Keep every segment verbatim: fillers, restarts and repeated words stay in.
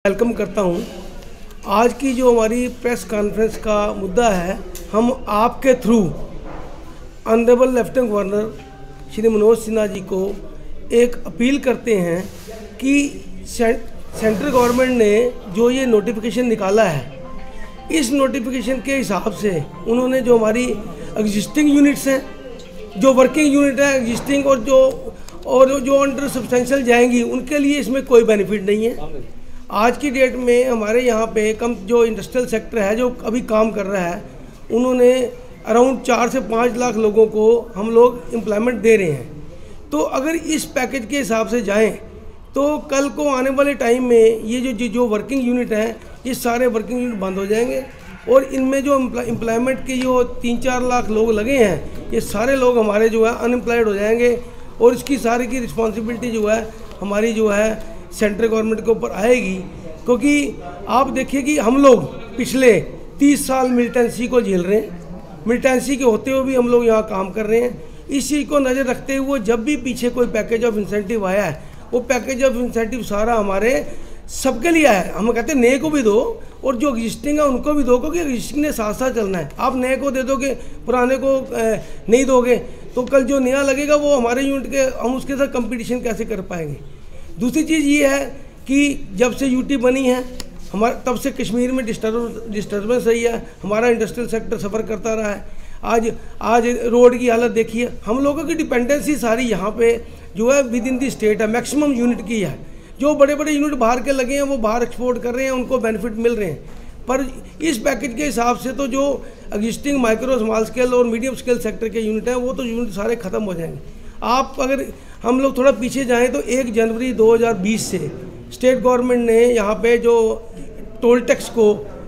Welcome करता हूं। आज की जो हमारी प्रेस कॉन्फ्रेंस का मुद्दा है, हम आपके through honourable lieutenant governor Shri Manoj Sinha ji को एक अपील करते हैं कि सेंट्रल गवर्नमेंट ने जो ये नोटिफिकेशन निकाला है, इस नोटिफिकेशन के हिसाब से उन्होंने जो हमारी एग्जिस्टिंग यूनिट्स हैं, जो वर्किंग यूनिट है एग्जिस्टिंग और जो और जो अंडर सब्सटेंशियल जाएंगी, उनके लिए इसमें कोई बेनिफिट नहीं है। आज की डेट में हमारे यहाँ पे कम जो इंडस्ट्रियल सेक्टर है जो अभी काम कर रहा है, उन्होंने अराउंड चार से पाँच लाख लोगों को हम लोग एम्प्लॉयमेंट दे रहे हैं। तो अगर इस पैकेज के हिसाब से जाएं तो कल को आने वाले टाइम में ये जो जो वर्किंग यूनिट हैं, ये सारे वर्किंग यूनिट बंद हो जाएंगे और इनमें जो एम्प्लॉयमेंट के जो तीन चार लाख लोग लगे हैं, ये सारे लोग हमारे जो है अनएम्प्लॉयड हो जाएंगे और इसकी सारी की रिस्पॉन्सिबिलिटी जो है हमारी जो है सेंट्रल गवर्नमेंट के ऊपर आएगी। क्योंकि आप देखिए कि हम लोग पिछले तीस साल मिलिटेंसी को झेल रहे हैं, मिलिटेंसी के होते हुए भी हम लोग यहाँ काम कर रहे हैं। इस चीज़ को नज़र रखते हुए जब भी पीछे कोई पैकेज ऑफ इंसेंटिव आया है, वो पैकेज ऑफ इंसेंटिव सारा हमारे सबके लिए आया है। हम कहते हैं नए को भी दो और जो एग्जिस्टिंग है उनको भी दो, क्योंकि एग्जिस्टिंग ने साथ साथ चलना है। आप नए को दे दोगे, पुराने को नहीं दोगे, तो कल जो नया लगेगा वो हमारे यूनिट के, हम उसके साथ कंपटीशन कैसे कर पाएंगे। दूसरी चीज़ ये है कि जब से यूटी बनी है हमारा, तब से कश्मीर में डिस्टर्ब डिस्टर्बेंस रही है, हमारा इंडस्ट्रियल सेक्टर सफ़र करता रहा है। आज आज रोड की हालत देखिए, हम लोगों की डिपेंडेंसी सारी यहाँ पे जो है विद इन दी स्टेट है, मैक्सिमम यूनिट की है। जो बड़े बड़े यूनिट बाहर के लगे हैं वो बाहर एक्सपोर्ट कर रहे हैं, उनको बेनिफिट मिल रहे हैं। पर इस पैकेज के हिसाब से तो जो एग्जिस्टिंग माइक्रो स्मॉल स्केल और मीडियम स्केल सेक्टर के यूनिट हैं, वो तो यूनिट सारे ख़त्म हो जाएंगे। आप अगर हम लोग थोड़ा पीछे जाएं तो एक जनवरी दो हज़ार बीस से स्टेट गवर्नमेंट ने यहाँ पे जो टोल टैक्स को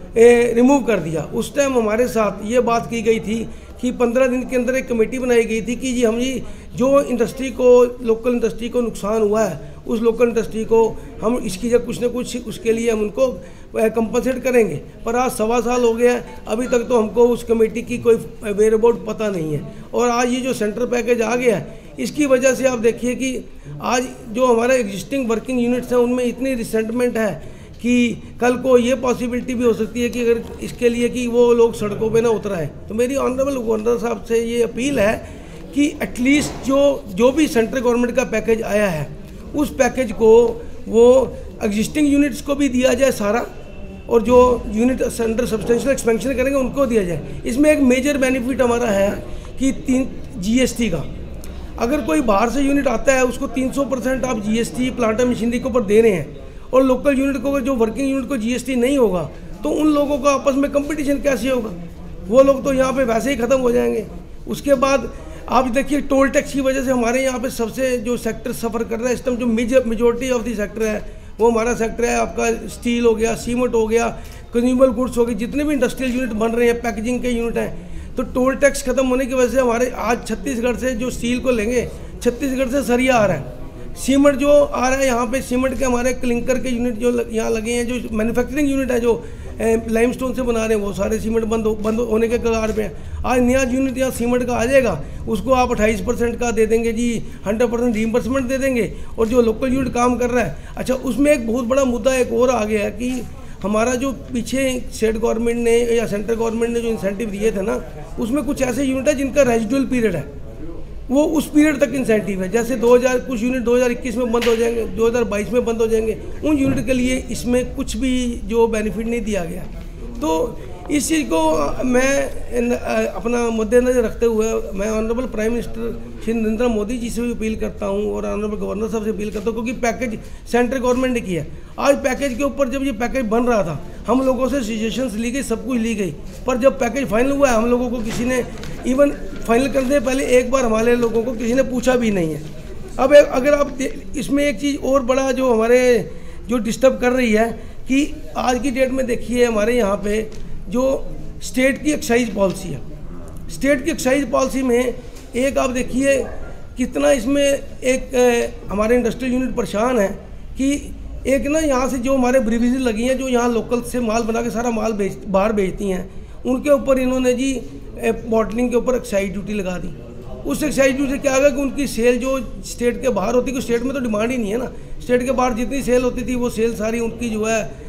रिमूव कर दिया। उस टाइम हमारे साथ ये बात की गई थी कि पंद्रह दिन के अंदर एक कमेटी बनाई गई थी कि जी हम जी जो इंडस्ट्री को, लोकल इंडस्ट्री को नुकसान हुआ है, उस लोकल इंडस्ट्री को हम इसकी जब कुछ ना कुछ उसके लिए हम उनको कंपनसेट करेंगे। पर आज सवा साल हो गया है, अभी तक तो हमको उस कमेटी की कोई वेयर अबाउट पता नहीं है। और आज ये जो सेंट्रल पैकेज आ गया है, इसकी वजह से आप देखिए कि आज जो हमारे एग्जिस्टिंग वर्किंग यूनिट्स हैं उनमें इतनी रिसेंटमेंट है कि कल को ये पॉसिबिलिटी भी हो सकती है कि अगर इसके लिए कि वो लोग सड़कों पे ना उतर आए। तो मेरी ऑनरेबल गवर्नर साहब से ये अपील है कि एटलीस्ट जो जो भी सेंट्रल गवर्नमेंट का पैकेज आया है, उस पैकेज को वो एग्जिस्टिंग यूनिट्स को भी दिया जाए सारा, और जो यूनिट अंडर सब्सटेंशियल एक्सपेंशन करेंगे उनको दिया जाए। इसमें एक मेजर बेनिफिट हमारा है कि तीन जीएसटी का, अगर कोई बाहर से यूनिट आता है उसको तीन सौ परसेंट आप जीएसटी प्लांट एंड मशीनरी के ऊपर दे रहे हैं, और लोकल यूनिट को, जो वर्किंग यूनिट को जीएसटी नहीं होगा तो उन लोगों का आपस में कंपटीशन कैसे होगा। वो लोग तो यहाँ पे वैसे ही ख़त्म हो जाएंगे। उसके बाद आप देखिए टोल टैक्स की वजह से हमारे यहाँ पे सबसे जो सेक्टर सफ़र कर रहा है इस टाइम, जो major majority of the sector है वो हमारा सेक्टर है आपका स्टील हो गया, सीमेंट हो गया, कंज्यूमर गुड्स हो गए, जितने भी इंडस्ट्रियल यूनिट बन रहे हैं, पैकेजिंग के यूनिट हैं। तो टोल टैक्स खत्म होने की वजह से हमारे आज छत्तीसगढ़ से जो स्टील को लेंगे, छत्तीसगढ़ से सरिया आ रहा है, सीमेंट जो आ रहा है यहाँ पे, सीमेंट के हमारे क्लिंकर के यूनिट जो यहाँ लगे हैं, जो मैन्युफैक्चरिंग यूनिट है जो लाइमस्टोन से बना रहे हैं, वो सारे सीमेंट बंद बंद होने के कगार पे हैं। आज नया यूनिट यहाँ सीमेंट का आ जाएगा, उसको आप अट्ठाईस परसेंट का दे देंगे जी, हंड्रेड परसेंट रीइंबर्समेंट दे देंगे, और जो लोकल यूनिट काम कर रहा है। अच्छा, उसमें एक बहुत बड़ा मुद्दा एक और आ गया है कि हमारा जो पीछे स्टेट गवर्नमेंट ने या सेंट्रल गवर्नमेंट ने जो इंसेंटिव दिए थे ना, उसमें कुछ ऐसे यूनिट है जिनका रेजिडुअल पीरियड है, वो उस पीरियड तक इंसेंटिव है। जैसे दो हज़ार कुछ यूनिट दो हज़ार इक्कीस में बंद हो जाएंगे, दो हज़ार बाईस में बंद हो जाएंगे, उन यूनिट के लिए इसमें कुछ भी जो बेनिफिट नहीं दिया गया। तो इस चीज़ को मैं अपना मद्देनजर रखते हुए मैं honourable prime minister Shri Narendra Modi ji से भी अपील करता हूं और ऑनरेबल गवर्नर साहब से अपील करता हूं, क्योंकि पैकेज सेंट्रल गवर्नमेंट ने किया। आज पैकेज के ऊपर जब ये पैकेज बन रहा था, हम लोगों से सजेशंस ली गई, सब कुछ ली गई, पर जब पैकेज फाइनल हुआ है, हम लोगों को किसी ने इवन फाइनल करने से पहले एक बार हमारे लोगों को किसी ने पूछा भी नहीं है। अब अगर आप इसमें एक चीज़ और बड़ा जो हमारे जो डिस्टर्ब कर रही है कि आज की डेट में देखिए हमारे यहाँ पे जो स्टेट की एक्साइज पॉलिसी है, स्टेट की एक्साइज पॉलिसी में एक आप देखिए कितना इसमें एक ए, हमारे इंडस्ट्रियल यूनिट परेशान है कि एक ना यहाँ से जो हमारे ब्रीवरीज लगी हैं, जो यहाँ लोकल से माल बना के सारा माल बेच बाहर बेचती हैं, उनके ऊपर इन्होंने जी बॉटलिंग के ऊपर एक्साइज ड्यूटी लगा दी। उस एक्साइज ड्यूटी से क्या होगा कि उनकी सेल जो स्टेट के बाहर होती है, स्टेट में तो डिमांड ही नहीं है ना, स्टेट के बाहर जितनी सेल होती थी वो सेल सारी उनकी जो है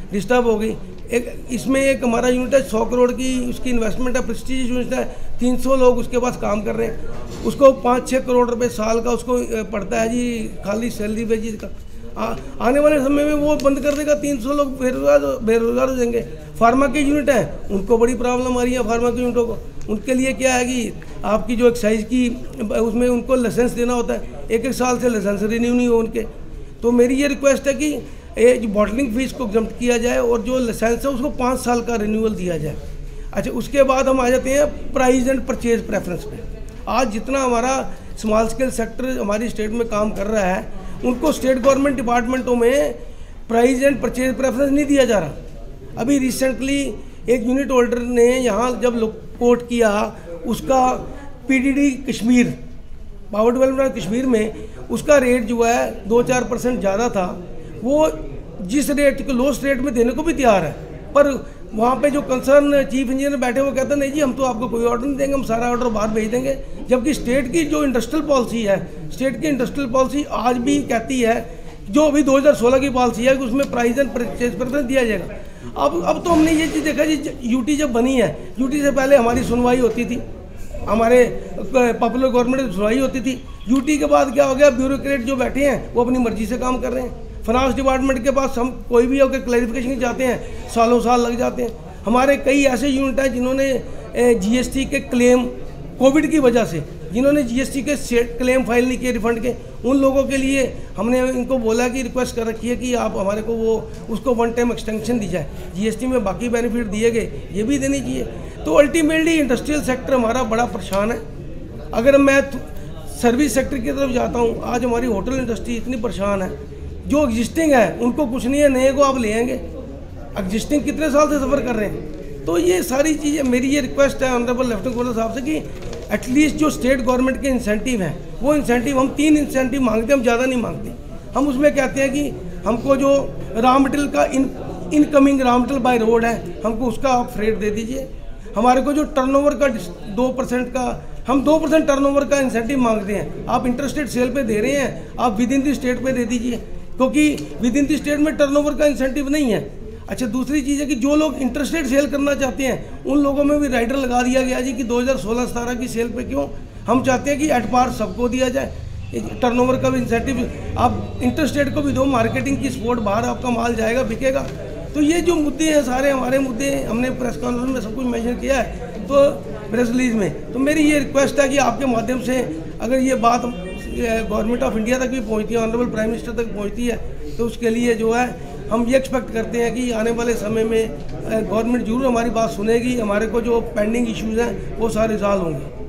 डिस्टर्ब हो गई। एक इसमें एक हमारा यूनिट है सौ करोड़ की उसकी इन्वेस्टमेंट है, प्रेस्टीज यूनिट है, तीन सौ लोग उसके पास काम कर रहे हैं, उसको पाँच छः करोड़ रुपए साल का उसको पड़ता है जी खाली सैलरी वेजेस का। आ, आने वाले समय में वो बंद कर देगा, तीन सौ लोग बेरोजगार बेरोजगार हो जाएंगे। फार्मा के यूनिट हैं उनको बड़ी प्रॉब्लम आ रही है, फार्मा के यूनिटों को उनके लिए क्या है कि आपकी जो एक्साइज की उसमें उनको लाइसेंस देना होता है, एक एक साल से लाइसेंस रिन्यू नहीं हो उनके। तो मेरी ये रिक्वेस्ट है कि ये जो बॉटलिंग फीस को एग्जम्प्ट किया जाए और जो लाइसेंस है उसको पाँच साल का रिन्यूअल दिया जाए। अच्छा, उसके बाद हम आ जाते हैं प्राइस एंड परचेज प्रेफरेंस पे। आज जितना हमारा स्मॉल स्केल सेक्टर हमारी स्टेट में काम कर रहा है उनको स्टेट गवर्नमेंट डिपार्टमेंटों में प्राइस एंड परचेज प्रेफरेंस नहीं दिया जा रहा। अभी रिसेंटली एक यूनिट होल्डर ने यहाँ जब कोट किया उसका PDD Kashmir power development Kashmir में उसका रेट जो है दो चार परसेंट ज़्यादा था, वो जिस रेट को लोएस्ट रेट में देने को भी तैयार है, पर वहाँ पे जो कंसर्न चीफ इंजीनियर बैठे वो कहते नहीं जी हम तो आपको कोई ऑर्डर नहीं देंगे, हम सारा ऑर्डर बाहर भेज देंगे। जबकि स्टेट की जो इंडस्ट्रियल पॉलिसी है, स्टेट की इंडस्ट्रियल पॉलिसी आज भी कहती है जो अभी दो हज़ार सोलह की पॉलिसी है कि उसमें प्राइस एंड परचेज प्रेफरेंस दिया जाएगा। अब अब तो हमने ये चीज़ देखा जी, यूटी जब बनी है, यूटी से पहले हमारी सुनवाई होती थी, हमारे पॉपुलर गवर्नमेंट की सुनवाई होती थी। यूटी के बाद क्या हो गया, ब्यूरोक्रेट जो बैठे हैं वो अपनी मर्जी से काम कर रहे हैं। फाइनेंस डिपार्टमेंट के पास हम कोई भी अगर क्लैरिफिकेशन चाहते हैं सालों साल लग जाते हैं। हमारे कई ऐसे यूनिट हैं जिन्होंने जीएसटी के क्लेम कोविड की वजह से जिन्होंने जीएसटी के क्लेम फाइल नहीं किए रिफंड के, उन लोगों के लिए हमने इनको बोला कि रिक्वेस्ट कर रखी है कि आप हमारे को वो उसको वन टाइम एक्सटेंशन दी जाए। जीएसटी में बाकी बेनिफिट दिए गए ये भी देनी चाहिए। तो अल्टीमेटली इंडस्ट्रियल सेक्टर हमारा बड़ा परेशान है। अगर मैं सर्विस सेक्टर की तरफ जाता हूँ, आज हमारी होटल इंडस्ट्री इतनी परेशान है, जो एग्जिस्टिंग है उनको कुछ नहीं है, नए को आप ले आएंगे, एग्जिस्टिंग कितने साल से सफ़र कर रहे हैं। तो ये सारी चीज़ें मेरी ये रिक्वेस्ट है ऑनरेबल लेफ्टिनेंट गवर्नर साहब से कि एटलीस्ट जो स्टेट गवर्नमेंट के इंसेंटिव हैं वो इंसेंटिव, हम तीन इंसेंटिव मांगते हैं, हम ज़्यादा नहीं मांगते। हम उसमें कहते हैं कि हमको जो रॉ मटेरियल का in incoming raw material by road है हमको उसका आप फ्रेट दे दीजिए। हमारे को जो टर्नओवर का दो परसेंट का हम दो परसेंट टर्नओवर का इंसेंटिव मांगते हैं, आप इंटरस्टेट सेल पे दे रहे हैं, आप विद इन दी स्टेट पे दे दीजिए, क्योंकि विद इन दी स्टेट में टर्नओवर का इंसेंटिव नहीं है। अच्छा, दूसरी चीज़ है कि जो लोग इंटरस्टेट सेल करना चाहते हैं उन लोगों में भी राइडर लगा दिया गया जी कि दो हज़ार सोलह सत्रह की सेल पे क्यों, हम चाहते हैं कि एट पार सबको दिया जाए, टर्नओवर का भी इंसेंटिव आप इंटरस्टेट को भी दो, मार्केटिंग की सपोर्ट, बाहर आपका माल जाएगा बिकेगा। तो ये जो मुद्दे हैं सारे हमारे मुद्दे हमने प्रेस कॉन्फ्रेंस में सब कुछ मेंशन किया है तो प्रेस रिलीज में। तो मेरी ये रिक्वेस्ट है कि आपके माध्यम से अगर ये बात गवर्नमेंट ऑफ इंडिया तक भी पहुंचती है, ऑनरेबल प्राइम मिनिस्टर तक पहुंचती है, तो उसके लिए जो है हम ये एक्सपेक्ट करते हैं कि आने वाले समय में गवर्नमेंट जरूर हमारी बात सुनेगी, हमारे को जो पेंडिंग इश्यूज़ हैं वो सारे रिजॉल्व होंगे।